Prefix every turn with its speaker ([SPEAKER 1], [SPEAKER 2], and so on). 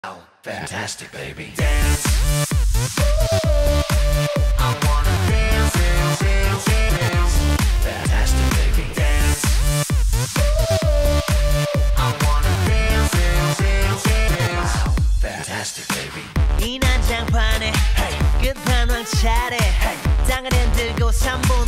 [SPEAKER 1] Wow, fantastic, baby. Dance. I wanna dance, dance, dance, dance. Fantastic, baby. Dance. I wanna dance, dance, dance, dance. Wow, fantastic, baby.
[SPEAKER 2] 이 난장판에
[SPEAKER 1] Hey,
[SPEAKER 2] 끝판왕 차례
[SPEAKER 1] hey.
[SPEAKER 2] 땅을 흔들고 3분